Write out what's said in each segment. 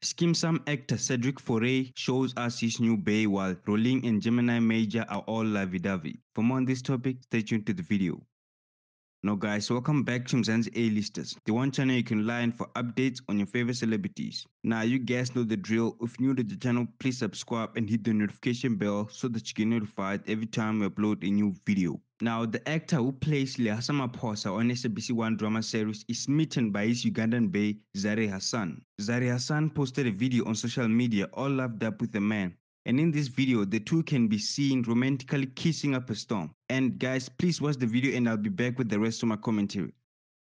Skeem Saam actor Cedric Fouri shows us his new bae while Rowlene and Gemini Major are all lovey-dovey. For more on this topic, stay tuned to the video. Now guys, welcome back to Mzansi A-Listers, the one channel you can rely on for updates on your favorite celebrities. Now you guys know the drill. If you're new to the channel, please subscribe and hit the notification bell so that you get notified every time we upload a new video. Now the actor who plays Lehasa Maphosa on SABC1 drama series is smitten by his Ugandan bae Kari Hassim. Kari Hassim posted a video on social media all loved up with a man. And in this video, the two can be seen romantically kissing up a storm. And guys, please watch the video and I'll be back with the rest of my commentary.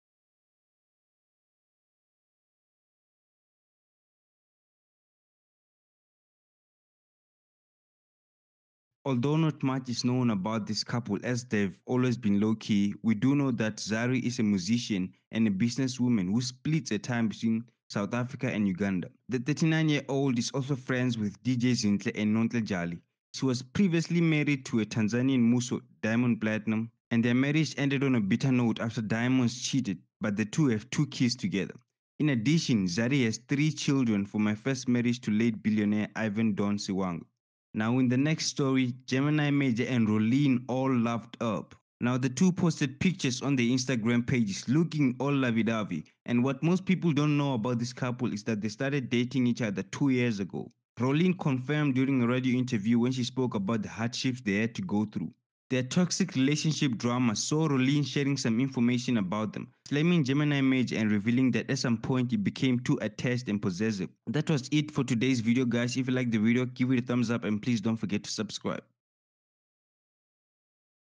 Although not much is known about this couple as they've always been low-key, we do know that Kari is a musician and a businesswoman who splits her time between South Africa and Uganda. The 39-year-old is also friends with DJ Zinhle and Nontle Jali. She was previously married to a Tanzanian Muso, Diamond Platinum, and their marriage ended on a bitter note after Diamonds cheated, but the two have 2 kids together. In addition, Kari has 3 children from her first marriage to late billionaire Ivan Don Siwanga. Now in the next story, Gemini Major and Rowlene all loved up. Now the two posted pictures on their Instagram pages looking all lovey-dovey, and what most people don't know about this couple is that they started dating each other 2 years ago. Rowlene confirmed during a radio interview when she spoke about the hardships they had to go through. Their toxic relationship drama saw Rowlene sharing some information about them, slamming Gemini Major and revealing that at some point he became too attached and possessive. That was it for today's video guys. If you liked the video, give it a thumbs up and please don't forget to subscribe.